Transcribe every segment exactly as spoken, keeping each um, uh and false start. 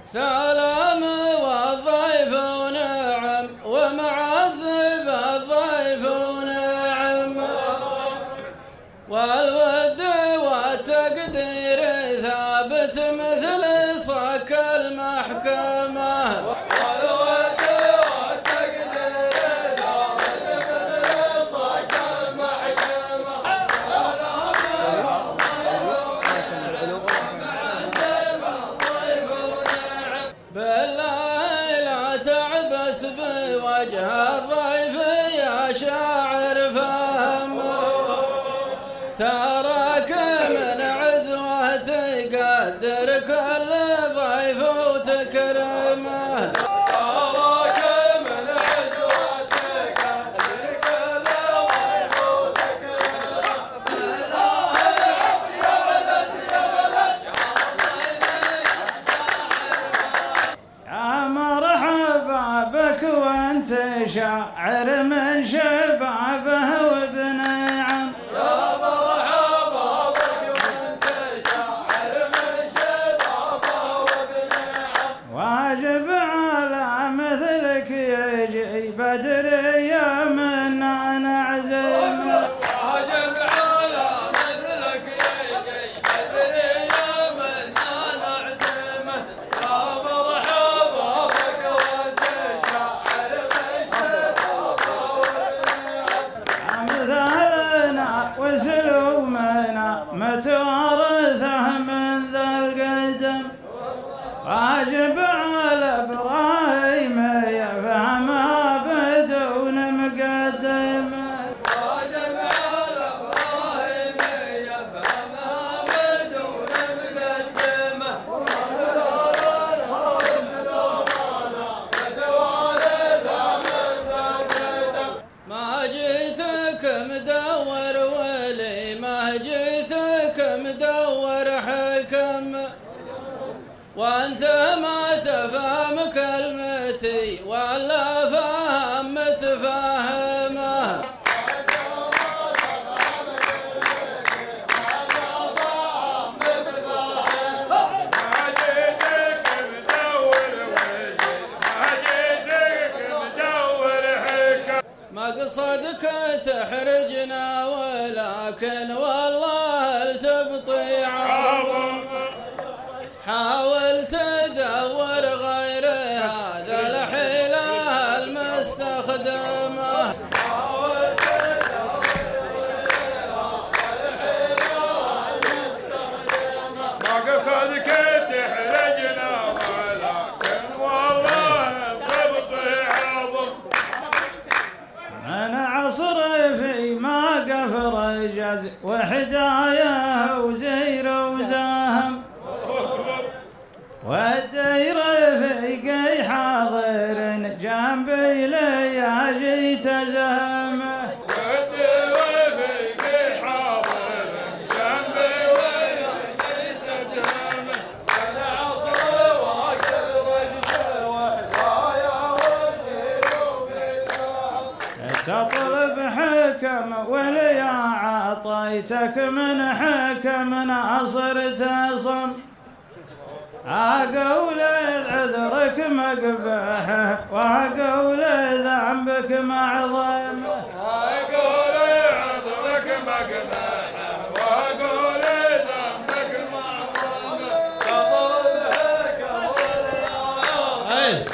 سلام والضيف نعم ومعذب الضيف نعم، والود والتقدير ثابت مثل صك المحكمة. والود والتقدير ثابت مثل صك المحكمة. بالله لا تعبس بوجه الضيف يا شاعر فهم، تراك من عزوة تقدر كل ضيف وتكرمه. تراك من عزوة تقدر كل ضيف وتكرمه. يا ولد يا ولد يا مرحبا بك وانت شاعر من شبابه وابن عم. يا مرحبا بك وانت شاعر من شبابه وابن عم، واجب على مثلك يجي بدري منا نعزم. واجب على مثلك يجي بدري منا نعزمه. يا مرحبا بك وانت شاعر من شبابه وابن عم، مثالنا وسلومنا متوارثه من ذا القدم، واجب على ابراهيم يفهمها بدون مقدمه. واجب على ابراهيم يفهمها بدون مقدمه. ما جيتك مدور ولي ما جيتك مدور حكم، وانت ما تفهم كلمتي ولا فهم متفاهمه. مقصدك تحرجنا ولكن والله التبطي عظم، حاول تدور غير هذا الحيلة المستخدمة. حاول تدور غير هذا الحيلة المستخدمة. مقصدك تحرجنا ولكن والله التبطي عظم، من عصر في ما قفر جز وحدايه وزير وزاهم، والدير في قي حاضر جنبي لياجي تزهمه. والدير في قي حاضر جنبي لياجي تزهمه. انا عصر واكل رجل وحدايه وزير وزاهم، تطلب حكم وليا عطيتك من حكم ناصر تصم، أقول عذرك مقبحه وأقول ذنبك معظمه. أقول عذرك مقبحه وأقول ذنبك معظمه. تضرب حكم وليا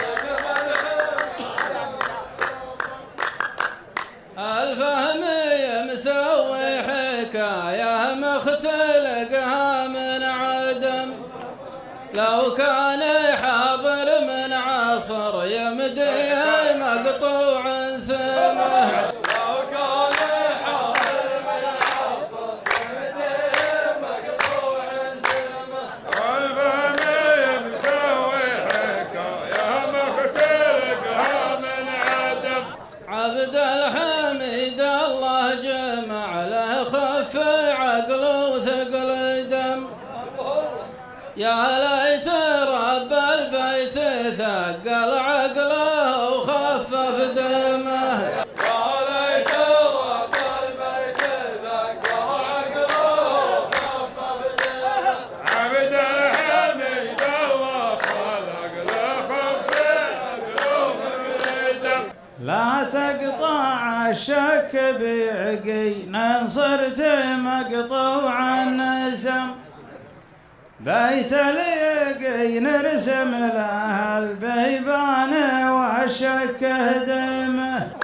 الفهم مسوي حكايه مختلقها من عدم، لو كان حاضر من عصر يمديه مقطوع سمه. لو كان حاضر من عصر يمديه مقطوع سمه. والفهم مسوي حكايه مختلقها من عدم، عبد الحميد الله جمع له خف عقل وثقل دم، يا ليت رب البيت ثقل عقله وخفف دمه. يا ليت رب البيت ثقل عقله وخفف دمه. عبد الحميد الله خلق لا تقطع الشك بعقين صرت مقطوع النسم بيت اليقين ارسم له البيبان والشك هدمه